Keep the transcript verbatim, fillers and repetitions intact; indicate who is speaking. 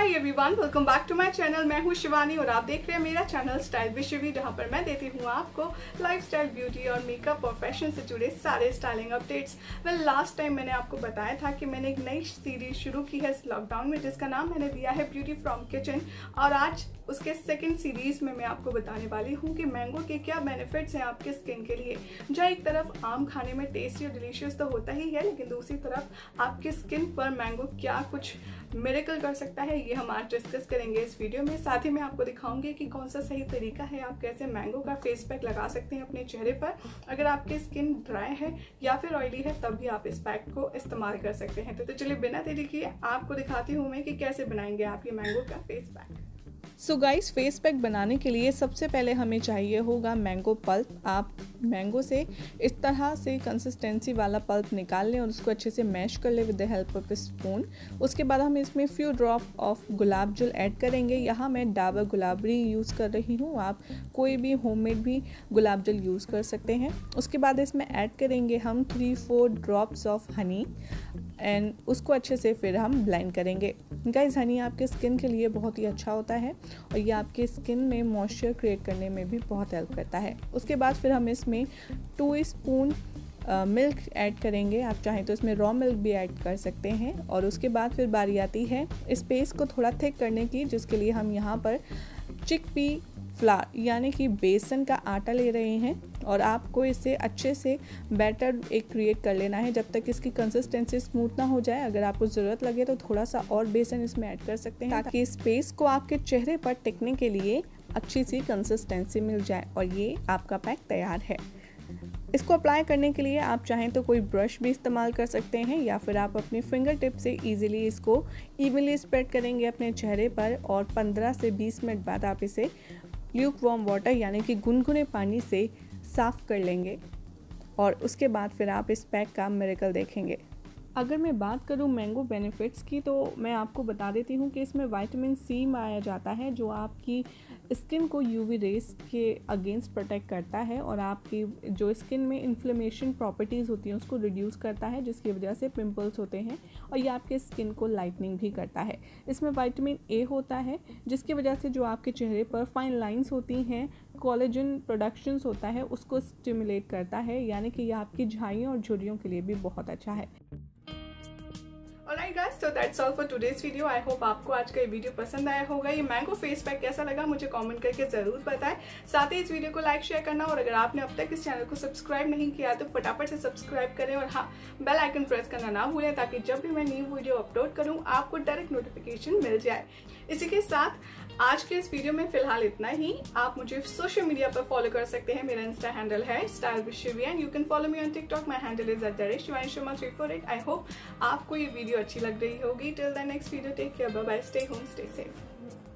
Speaker 1: Hi everyone, welcome back to my channel. मैं हूं शिवानी और आप देख रहे हैं मेरा चैनल स्टाइल विद शिवी, जहां पर मैं देती हूं आपको लाइफस्टाइल, ब्यूटी और मेकअप और फैशन से जुड़े सारे styling updates. Well last time मैंने आपको बताया था कि मैंने एक नई सीरीज शुरू की है इस लॉकडाउन में, जिसका नाम मैंने दिया है ब्यूटी फ्रॉम किचन। और आज उसके सेकंड सीरीज में मैं आपको बताने वाली हूँ कि मैंगो के क्या बेनिफिट्स हैं आपके स्किन के लिए। जहाँ एक तरफ आम खाने में टेस्टी और डिलीशियस तो होता ही है, लेकिन दूसरी तरफ आपके स्किन पर मैंगो क्या कुछ मिरेकल कर सकता है, ये हम आज डिस्कस करेंगे इस वीडियो में। साथ ही मैं आपको दिखाऊंगी कि कौन सा सही तरीका है आप कैसे मैंगो का फेस पैक लगा सकते हैं अपने चेहरे पर। अगर आपकी स्किन ड्राई है या फिर ऑयली है तब भी आप इस पैक को इस्तेमाल कर सकते हैं। तो, तो चलिए बिना देरी किए आपको दिखाती हूँ मैं कि कैसे बनाएंगे आप ये मैंगो का face pack.
Speaker 2: So guys, face pack बनाने के लिए सबसे पहले हमें चाहिए होगा मैंगो पल्प। आप मैंगो से इस तरह से कंसिस्टेंसी वाला पल्प निकाल लें और उसको अच्छे से मैश कर लें with the help of spoon. उसके बाद हम इसमें फ्यू ड्रॉप ऑफ गुलाब जल ऐड करेंगे। यहाँ मैं डाबर गुलाबरी यूज़ कर रही हूँ, आप कोई भी होममेड भी गुलाब जल यूज़ कर सकते हैं। उसके बाद इसमें ऐड करेंगे हम three four drops of honey and उसको अच्छे से फिर हम ब्लेंड करेंगे। गाइस, हनी आपके स्किन के लिए बहुत ही अच्छा होता है और ये आपके स्किन में मॉइस्चर क्रिएट करने में भी बहुत हेल्प करता है। उसके बाद फिर हम इसमें टू स्पून मिल्क ऐड करेंगे। आप चाहें तो इसमें रॉ मिल्क भी ऐड कर सकते हैं। और उसके बाद फिर बारी आती है इस पेस्ट को थोड़ा थिक करने की, जिसके लिए हम यहाँ पर चिकपी फ्लावर यानी कि बेसन का आटा ले रहे हैं और आपको इसे अच्छे से बैटर एक क्रिएट कर लेना है जब तक इसकी कंसिस्टेंसी स्मूथ ना हो जाए। अगर आपको ज़रूरत लगे तो थोड़ा सा और बेसन इसमें ऐड कर सकते हैं ताकि इस पेस्ट को आपके चेहरे पर टिकने के लिए अच्छी सी कंसिस्टेंसी मिल जाए। और ये आपका पैक तैयार है। इसको अप्लाई करने के लिए आप चाहें तो कोई ब्रश भी इस्तेमाल कर सकते हैं या फिर आप अपने फिंगर टिप से इजीली इसको इवनली स्प्रेड करेंगे अपने चेहरे पर और पंद्रह से बीस मिनट बाद आप इसे ल्यूक वार्म वाटर यानी कि गुनगुने पानी से साफ़ कर लेंगे और उसके बाद फिर आप इस पैक का मिरेकल देखेंगे। अगर मैं बात करूं मैंगो बेनिफिट्स की तो मैं आपको बता देती हूं कि इसमें विटामिन सी पाया जाता है जो आपकी स्किन को यूवी रेस के अगेंस्ट प्रोटेक्ट करता है और आपकी जो स्किन में इन्फ्लेमेशन प्रॉपर्टीज़ होती हैं उसको रिड्यूस करता है, जिसकी वजह से पिंपल्स होते हैं। और ये आपके स्किन को लाइटनिंग भी करता है। इसमें विटामिन ए होता है जिसकी वजह से जो आपके चेहरे पर फाइन लाइंस होती हैं, कोलेजन प्रोडक्शंस होता है, उसको स्टिमुलेट करता है, यानी कि ये आपकी झाइयों और झुर्रियों के लिए भी बहुत अच्छा है।
Speaker 1: Alright guys, so that's all for today's video. I hope आपको आज का ये वीडियो पसंद आया होगा। ये मैंगो फेस पैक कैसा लगा मुझे कमेंट करके जरूर बताएं। साथ ही इस वीडियो को लाइक शेयर करना और अगर आपने अब तक इस चैनल को सब्सक्राइब नहीं किया तो फटाफट से सब्सक्राइब करें और हाँ, बेल आइकन प्रेस करना ना भूलें ताकि जब भी मैं न्यू वीडियो अपलोड करूँ आपको डायरेक्ट नोटिफिकेशन मिल जाए। इसी के साथ आज के इस वीडियो में फिलहाल इतना ही। आप मुझे सोशल मीडिया पर फॉलो कर सकते हैं। मेरा इंस्टा हैंडल है style with Shivi and you can follow me on TikTok. My handle is at the rate Shivani Sharma three four eight. I hope आपको ये वीडियो अच्छी लग रही होगी। Till the next video, take care, bye bye, stay home, stay safe.